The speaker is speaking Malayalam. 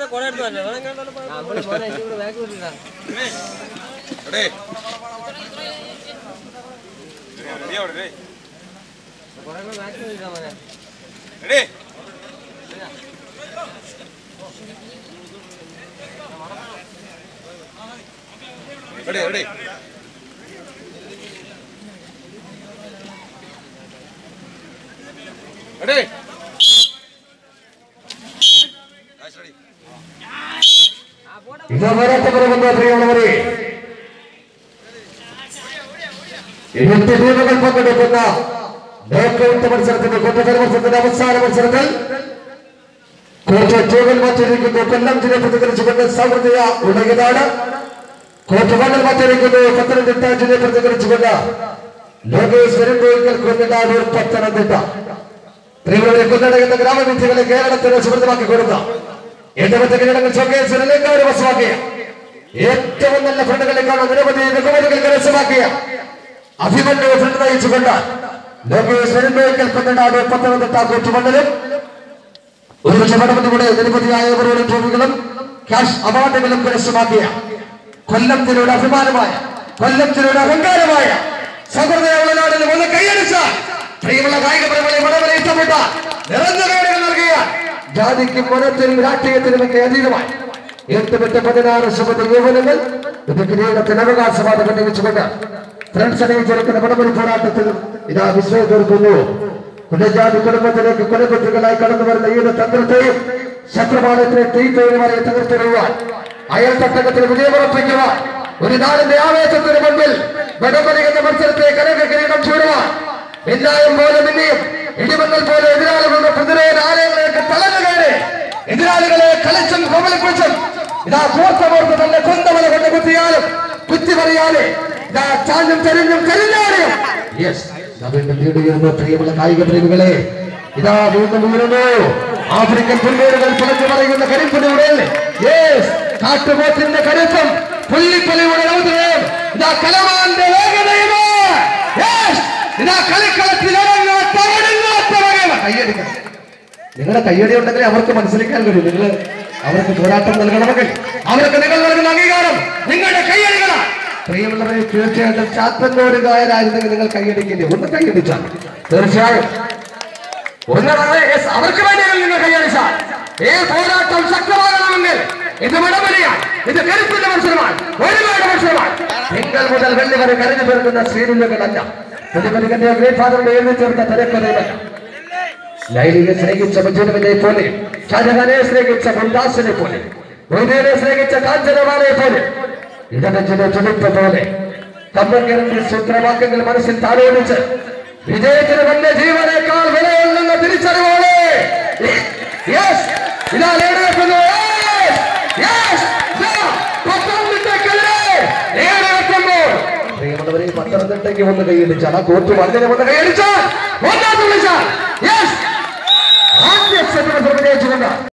പങ്കെടുക്കുന്ന നോക്കൌട്ട് മത്സരത്തിന്റെ കൊല്ലം മത്സരത്തിന്റെ അവസാന മത്സരത്തിൽ കോട്ടൂരിൽ മത്സരിക്കുന്നു. കൊല്ലം ജില്ല പ്രതികരിച്ചുകൊണ്ട് സൗഹൃദയ ഉടയതാണ്. കോട്ടുമണ്ണിൽ മത്സരിക്കുന്നു. പത്തനംതിട്ട ജില്ല പ്രതികരിച്ചുകൊണ്ട് ലോകേഷ് വരുമ്പോഴേക്കൽ കൊല്ലനാടൂർ പത്തനംതിട്ട. ത്രിപുരയിലെ കൊല്ലടയുന്ന ഗ്രാമവിദ്യകളെ കേരളത്തിന് സുഹൃത്തമാക്കി കൊടുത്ത ഏറ്റവും കിരീടങ്ങൾ ഷോക്കേസിലേക്ക് വശമാക്കിയ ഏറ്റവും നല്ല ഫ്രണ്ടുകളിലേക്കാണ് നിരവധി ബഹുമതികൾ കരസ്ഥമാക്കിയ അഭിമന്യു ഫ്രണ്ട് നയിച്ചുകൊണ്ട് ലോകേഷ് വരുമ്പോഴേക്കൽ കൊല്ലനാടൂർ പത്തനംതിട്ട കോട്ടുമണ്ണിലും ഒരു ചുമടമതിലൂടെ നിരവധിയായ ട്രോഫികളും ക്യാഷ് അവാർഡുകളും കരസ്ഥമാക്കിയ കൊല്ലം ജില്ലയുടെ അഭിമാനമായ കൊല്ലം ജില്ലയുടെ അഹങ്കാരമായ സഹൃദയനാടിന് ഒന്ന് കൈയടിച്ചാൽ പ്രിയമുള്ള കായിക പ്രേമികളെ വളരെ ഇഷ്ടപ്പെട്ട നിറഞ്ഞ കൈകൾ നൽകിയ ജാതിക്കും മതത്തിനും രാഷ്ട്രീയത്തിനും ഒക്കെ അതീതമായി 8-16 സുമതി യുവനങ്ങൾ ഇത് കിരീടത്തിന് അവകാശവാദം ഉന്നയിച്ചുകൊണ്ട് ഫ്രണ്ട്സ് അണിയിച്ചെടുക്കുന്ന പടമൊരു പോരാട്ടത്തിൽ ഇതാ വിശ്വം തീർക്കുന്നു. കുലജാതി കുടുംബത്തിലേക്ക് കൊലകുട്ടികളായി കടന്നു വരുന്ന ഈ ഒരു തന്ത്രത്തെയും ശത്രുപാലത്തിലെ തീറ്റോരുമാരെ തകർത്തെറിയുവാൻ അയൽത്തട്ടകത്തിൽ വിജയമുറപ്പിക്കുവാൻ ഒരു നാടിന്റെ ആവേശത്തിന് മുൻപിൽ വടംവലി എന്ന മത്സരത്തെ കനക കിരീടം ചൂടുവാൻ മിന്നായം പോലെ മിന്നിയും ഇടിമന്നൽ പോലെ എതിരാളികളുടെ പ്രതിരോധ ആലയങ്ങളിലേക്ക് തളർന്നു കയറി എതിരാളികളെ കളിച്ചും കോമലിപ്പിച്ചും ഇതാ കോർത്തമോർത്ത് തന്നെ കൊന്തമല കൊണ്ട് കുത്തിയാലും കുത്തി പറയാതെ ഇതാ ചാഞ്ഞും ചെരിഞ്ഞും ചെരിഞ്ഞാടിയും വീണ്ടും വീടുകയുന്നു. പ്രിയമുള്ള കായിക പ്രേമികളെ ഇതാ വീണ്ടും വീഴുന്നു. ആഫ്രിക്കൻ പുൽമേടുകൾ പുറത്തു പറയുന്ന കരിപ്പുലിയുടെ കാട്ടുപോത്തിന്റെ കരുത്തും പുള്ളിപ്പലിയുടെ രൗദ്രവും ഇതാ കലമാന്റെ വേഗതയുമോ ഇതാ കളിക്കളത്തിൽ കയ്യടിക്കണം. നിങ്ങളുടെ കയ്യടി ഉണ്ടെങ്കിൽ അവർക്ക് മനസ്സിലാക്കാൻ കഴിയും. നിങ്ങൾ അവർക്ക് പോരാട്ടം നൽകണമെങ്കിൽ അവർക്ക് നിങ്ങൾ നൽകുന്ന അംഗീകാരം നിങ്ങളുടെ കയ്യടികളാണ്. പ്രിയമുള്ളവരെ തീർച്ചയായിട്ടും ചാത്തന്നൂർ ഗായനായിരുന്നെങ്കിൽ നിങ്ങൾ കൈയടിക്കില്ലേ? ഒന്ന് കൈയടിച്ചാൽ തീർച്ചയായും അവർക്ക് വേണ്ടിയാണ് നിങ്ങൾ കൈയടിച്ചാൽ പോരാട്ടം ശക്തമാകണമെങ്കിൽ ഇത് വടംവലിയാണ്. ഇത് കരുത്തിന്റെ മത്സരമാണ്. ഒരുപാട് മത്സരമാണ്. തിങ്കൾ മുതൽ വെള്ളി വരെ കരഞ്ഞു തീർക്കുന്ന ശ്രീനിലകളല്ല. പ്രതിപലികന്റെ ഗ്രേറ്റ് ഫാദറിന്റെ എഴുതി ചേർത്ത തിരക്കഥകളല്ല. ലൈലിയെ സ്നേഹിച്ച മജുനുവിനെ പോലെ, ഷാജഹാനെ സ്നേഹിച്ച മുംതാസിനെ പോലെ, മൊയ്തീനെ സ്നേഹിച്ച കാഞ്ചനമാനെ പോലെ, ഇടനെഞ്ചിലെ ചുടുപ്പ് പോലെ കമ്മക്കിറങ്ങി സൂത്രവാക്യങ്ങൾ മനസ്സിൽ താലോടിച്ച് വിജയത്തിന് വന്ന ജീവനേക്കാൾ വിലയുണ്ടെന്ന തിരിച്ചറിവോടെ പത്തനംതിട്ടയ്ക്ക് വന്ന് കൈയടിച്ചാൽ ആ കോർട്ട് വന്നിനെ വന്ന് കൈയടിച്ചാൽ